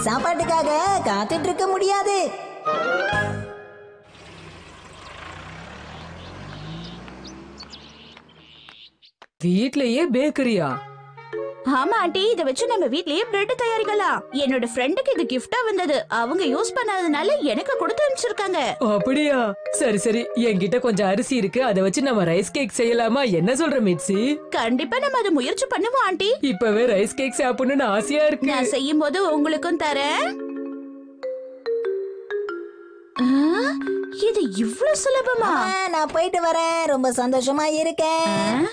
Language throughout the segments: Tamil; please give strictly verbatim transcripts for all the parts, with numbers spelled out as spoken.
சாப்பாட்டுக்காக காத்துட்டு இருக்க முடியாது. வீட்லயே பேக்கரியா? ஆமா ஆண்டி, இத வச்சு நம்ம வீட்லயே பிரெட் தயாரிக்கலாம். என்னோட ஃப்ரெண்டுக்கு இது கிஃப்டா வந்தது. அவங்க யூஸ் பண்ணாதனால எனக்கு கொடுத்து அனுப்பிச்சிருக்காங்க. அப்படியா? சரி சரி, என்கிட்ட கொஞ்சம் அரிசி இருக்கு, அத வச்சு நம்ம ரைஸ் கேக் செய்யலாமா? என்ன சொல்ற மிட்சி? கண்டிப்பா நம்ம அதை முயற்சி பண்ணுவோம் ஆண்டி. இப்பவே ரைஸ் கேக் சாப்பிடணும்னு ஆசையா இருக்கு. நான் செய்யும் போது உங்களுக்கும் தரேன். இது இவ்வளவு சுலபமா? நான் போயிட்டு வரேன். ரொம்ப சந்தோஷமா இருக்கேன்.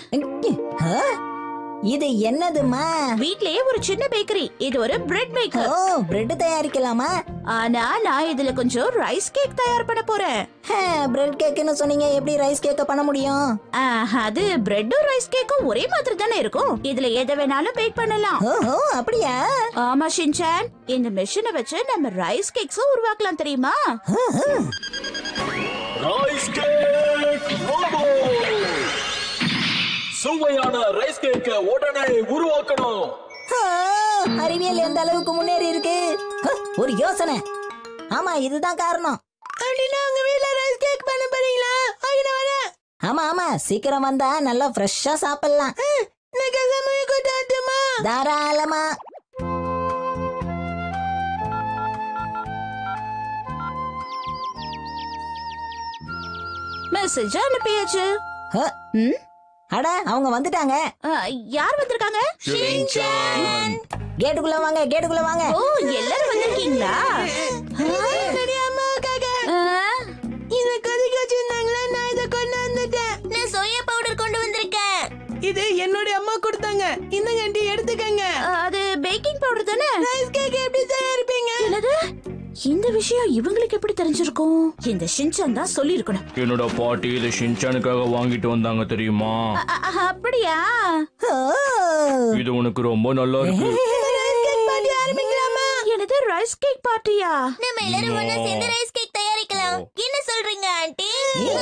இது என்னதுமா? வீட்லயே ஒரு சின்ன பேக்கரி. இது ஒரு பிரெட் மேக்கர். ஓ, பிரெட் தயாரிக்கலாமா? ஆனா நான் இதுல கொஞ்சம் ரைஸ் கேக் தயார் பண்ண போறேன். பிரெட் கேக்னு சொன்னீங்க, எப்படி ரைஸ் கேக்க பண்ண முடியும்? அது பிரெட்டும் ரைஸ் கேக்கும் ஒரே மாதிரி தானே இருக்கும். இதுல எதை வேணாலும் பேக் பண்ணலாம். ஓஹோ, அப்படியா? ஆமா ஷின்சான், இந்த மெஷினை வச்சு நம்ம ரைஸ் கேக்ஸ் உருவாக்கலாம், தெரியுமா? Rice cake robot. சுவையான ரைஸ் கேக்க உடனே உருவாக்கணும். அறிவியல் எந்த அளவுக்கு முன்னேறி இருக்கு. ஒரு யோசனை. ஆமா, இதுதான் காரணம். ஆமா ஆமா, சீக்கிரம் வந்தா நல்லா ஃப்ரெஷ்ஷா சாப்பிடலாம். தாராளமா. மெசேஜ் அனுப்பியாச்சு. அட, அவங்க வந்துட்டாங்க. யார் வந்திருக்காங்க? கேட்டுக்குள்ள வாங்க, கேட்டுக்குள்ள வாங்க. ஓ, எல்லாரும் வந்திருக்கீங்களா? இத கொதிக்க வச்சிருந்தாங்களா, நான் இத கொண்டு வந்துட்டேன். நான் சோயா பவுடர் கொண்டு வந்திருக்கேன். இது என்னோட அம்மா கொடுத்தாங்க. இந்த கண்டி எடுத்துக்கங்க. அது பேக்கிங் பவுடர் தானே? ரைஸ் கேக் எப்படி தயாரிப்பீங்க? என்னது? இந்த விஷயம் இவங்களுக்கு எப்படி தெரிஞ்சிருக்கும்? இந்த ஷின்சான் தான் சொல்லி இருக்கணும். என்னோட பாட்டி இத ஷின்சானுக்காக வாங்கிட்டு வந்தாங்க, தெரியுமா? அப்படியா? இது உனக்கு ரொம்ப நல்லா இருக்கு. என்னது, ரைஸ் கேக் பார்ட்டியா? நம்ம எல்லாரும் ஒண்ணா சேர்ந்து ரைஸ் கேக் தயாரிக்கலாம். என்ன சொல்றீங்க ஆண்டி?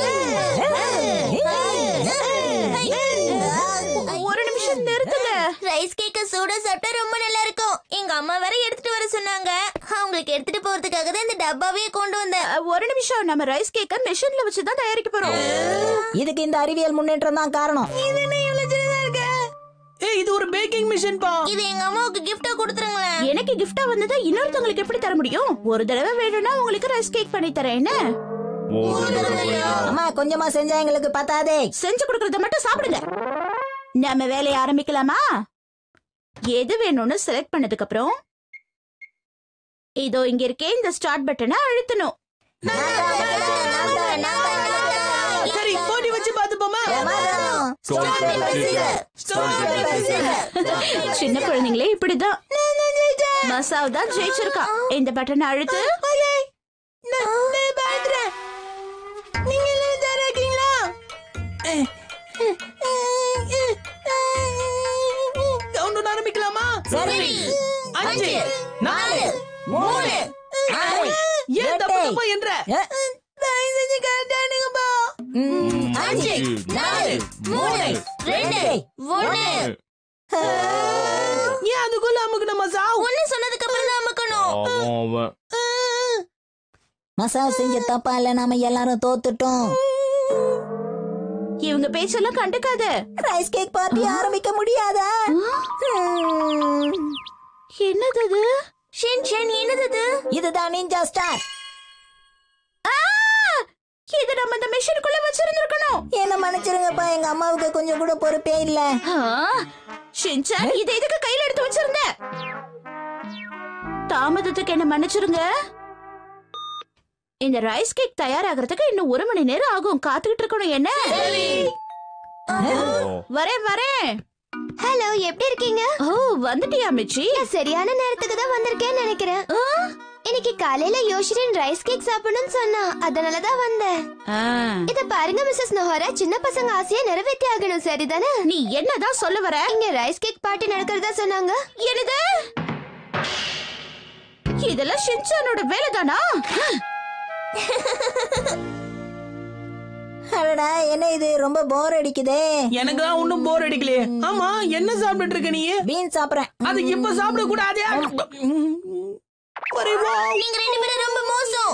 ஒரு நிமிஷம் நிறுத்துங்க. ரைஸ் கேக்க சூடா சாப்பிட்டா ரொம்ப நல்லா இருக்கும். எங்க அம்மா வேற எடுத்துட்டு வர சொன்னாங்க. அவங்களுக்கு எடுத்துட்டு போறதுக்காக தான் இந்த டப்பாவையே கொண்டு வந்தேன். ஒரு நிமிஷம், நம்ம ரைஸ் கேக்க மெஷின்ல வச்சு தான் தயாரிக்க போறோம். இதுக்கு இந்த அறிவியல் முன்னேற்றம் தான் காரணம். இது என்ன இவ்வளவு சின்னதா இருக்கு? ஏய், இது ஒரு பேக்கிங் மிஷின் பா. இது எங்க அம்மாவுக்கு கிஃப்டா கொடுத்துருங்களேன். எனக்கு கிஃப்டா வந்ததா இன்னொருத்தவங்களுக்கு எப்படி தர முடியும்? ஒரு தடவை வேணும்னா உங்களுக்கு ரைஸ் கேக் பண்ணி தரேன். என்ன? அம்மா, கொஞ்சமா செஞ்சா எங்களுக்கு பத்தாதே. செஞ்சு கொடுக்கறத மட்டும் சாப்பிடுங்க. நம்ம வேலையை ஆரம்பிக்கலாமா? எது வேணும்னு செலக்ட் பண்ணதுக்கு அப்புறம் இதோ இங்க இருக்கே, இந்த ஸ்டார்ட் பட்டனை அழுத்தணும். சரி, போட்டி வச்சு பாத்துப்போமா? சின்ன குழந்தைங்களே இப்படிதான். மசாவ் தான் ஜெயிச்சிருக்கா. இந்த பட்டனை அழுத்து. நீங்க எல்லாம் தயாராக்கீங்களா? கவுண்ட் ஆரம்பிக்கலாமா? சரி. அஞ்சு, நாலு, மூணு, ஏன் தப்பு தப்பா என்ற? தயவு செஞ்சு கரெக்டா எடுங்கப்பா. அஞ்சு, நாலு, மூணு, ரெண்டு, ஒண்ணு. ஏன் அதுக்குள்ள அமுக்கணும் மசா? ஒண்ணு சொன்னதுக்கு அப்புறம் தான் அமுக்கணும். மசா செஞ்ச தப்பா இல்ல, நாம எல்லாரும் தோத்துட்டோம். இவங்க பேச்செல்லாம் கண்டுக்காத. ரைஸ் கேக் பார்ட்டி ஆரம்பிக்க முடியாதா? என்னது இது? ஷின்சான், என்னது? இதுதான் நிஞ்சா ஸ்டார். இது நம்ம இந்த மெஷினுக்குள்ள வச்சிருந்திருக்கணும். என்ன மன்னிச்சிருங்கப்பா, எங்க அம்மாவுக்கு கொஞ்சம் கூட பொறுப்பே இல்ல. ஷின்சான், இதை எதுக்கு கையில எடுத்து வச்சிருந்த? தாமதத்துக்கு என்ன மன்னிச்சிருங்க. இந்த ரைஸ் கேக் தயாராகிறதுக்கு இன்னும் ஒரு மணி நேரம் ஆகும். காத்துக்கிட்டு இருக்கணும். என்ன? வரேன் வரேன். ஹலோ, எப்படி இருக்கீங்க? ஓ, வந்துட்டியா மிச்சி? சரியான நேரத்துக்கு தான் வந்திருக்கேன்னு நினைக்கிறேன். இன்னைக்கு காலையில யோஷிரின் ரைஸ் கேக் சாப்பிடணும்னு சொன்னா, அதனாலதான் வந்தேன். இத பாருங்க மிஸ்ஸஸ் நோஹரா, சின்ன பசங்க ஆசையை நிறைவேற்றி ஆகணும், சரிதானே? நீ என்னதான் சொல்ல வர? இங்க ரைஸ் கேக் பார்ட்டி நடக்கிறதா சொன்னாங்க. என்னது? இதெல்லாம் ஷின்சானோட வேலைதானா? அடடா, என்ன இது ரொம்ப போர் அடிக்குதே. எனக்கு தான் ஒண்ணும் போர் அடிக்கலையே. ஆமா, என்ன சாப்பிட்டு இருக்க நீ? பீன் சாப்பிடுறேன். அது இப்ப சாப்பிட கூடாதே. நீங்க ரெண்டு பேரும் ரொம்ப மோசம்.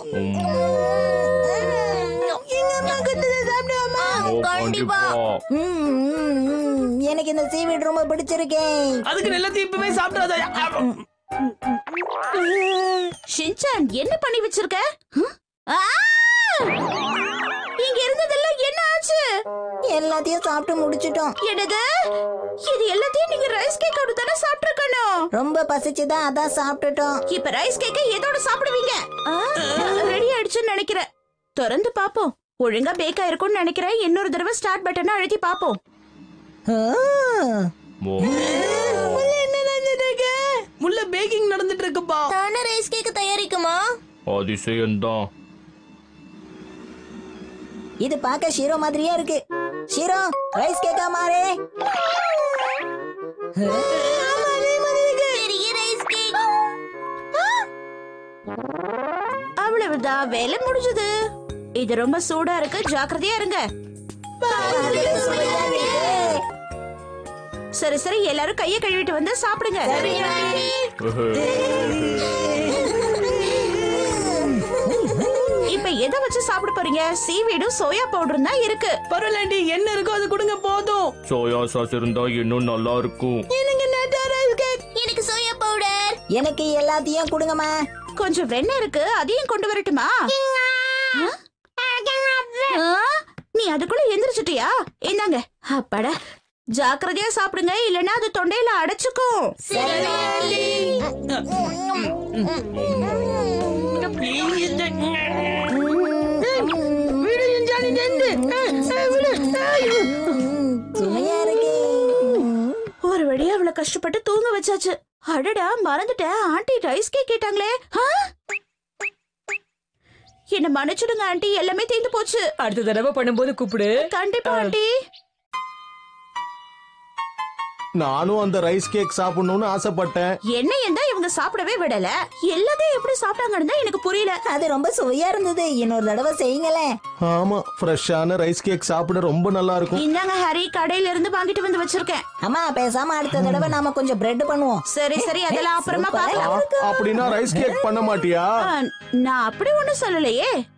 ஓ, கண்டிப்பா. ம், ம், ம். எனக்கு இந்த சீவீடு ரொம்ப பிடிச்சிருக்கேன். அதுக்கு எல்லாத்தையும் இப்பவே சாப்பிடாத. ஷின்சான் என்ன பண்ணி வச்சிருக்க? ஹம்? ஆ! இங்க இருந்ததெல்லாம் என்ன ஆச்சு? எல்லாத்தையும் சாப்பிட்டு முடிச்சிட்டோம். என்னது? இது எல்லாத்தையும் நீங்க ரைஸ் கேக்கோட தானே சாப்பிட்டுருக்கணும். ரொம்ப பசிச்சுதான் அதான் சாப்பிட்டுட்டோம். இப்ப ரைஸ் கேக்க எதோட சாப்பிடுவீங்க? ரெடி ஆயிடுச்சுன்னு நினைக்கிறேன். திறந்து பாப்போம். ஒழுங்கா பேக் ஆயிருக்கும்னு நினைக்கிறேன். இன்னொரு தடவை ஸ்டார்ட் பட்டனை அழுத்தி பாப்போம். ஆ. ஓ, என்ன நினைச்சிட்டு இருக்க? உள்ள பேக்கிங் நடந்துட்டு இருக்குப்பா. தானே ரைஸ் கேக் தயாரிக்குமா? அதிசயம்தான். இது பார்க்க ஷீரோ மாதிரியே இருக்கு. ஷீரோ ரைஸ் கேக்கா மாறே. பெரிய ரைஸ் கேக். அவ்வளவுதான், வேலை முடிஞ்சது. இது ரொம்ப சூடா இருக்கு, ஜாக்கிரதையா இருங்க. சரி சரி, எல்லாரும் கையை கழுவிட்டு வந்து சாப்பிடுங்க. இப்ப எதை வச்சு சாப்பிட போறீங்க? சீவீடும் சோயா பவுடரும் தான் இருக்கு. பரவாயில்ல, என்ன இருக்கோ அது கொடுங்க போதும். சோயா சாஸ் இருந்தா இன்னும் நல்லா இருக்கும். எனக்கு நட்டா ரைஸ் கேக். எனக்கு சோயா பவுடர். எனக்கு எல்லாத்தையும் கொடுங்கம்மா. கொஞ்சம் வெண்ணெய் இருக்கு, அதையும் கொண்டு வரட்டுமா? ஆ? நீ அதுக்குள்ள எந்திரிச்சிட்டியா? இந்தாங்க. அப்பாடா, ஜாக்கிரதையா சாப்பிடுங்க, இல்லனா அது தொண்டையில அடைச்சுக்கும். சுமையா இருக்கு. ஒரு வழியா அவளை கஷ்டப்பட்டு தூங்க வச்சாச்சு. அடடா, மறந்துட்டேன், ஆண்டி ரைஸ் கேக் கேட்டாங்களே. ஆ? என்ன மன்னிச்சிடுங்க ஆண்டி, எல்லாமே தீர்ந்து போச்சு. அடுத்த தடவை பண்ணும்போது கூப்பிடு. கண்டிப்பா ஆண்டி. நானும் அந்த ரைஸ் கேக் சாப்பிடணும்னு ஆசைப்பட்டேன். என்னையும் தான் இவங்க சாப்பிடவே விடல. எல்லாத்தையும் எப்படி சாப்பிட்டாங்கன்னு தான் எனக்கு புரியல. அது ரொம்ப சுவையா இருந்தது. இன்னொரு தடவை செய்யுங்களேன். ஆமா, ஃப்ரெஷ்ஷான ரைஸ் கேக் சாப்பிட ரொம்ப நல்லா இருக்கும். இந்தாங்க ஹரி, கடையில இருந்து வாங்கிட்டு வந்து வச்சிருக்கேன். அம்மா பேசாம அடுத்த தடவை நாம கொஞ்சம் பிரெட் பண்ணுவோம். சரி சரி, அதெல்லாம் அப்புறமா சூப்பரா பார்க்கலாம். அப்படின்னா ரைஸ் கேக் பண்ண மாட்டியா? ஆ, நான் அப்படி ஒண்ணும் சொல்லலையே.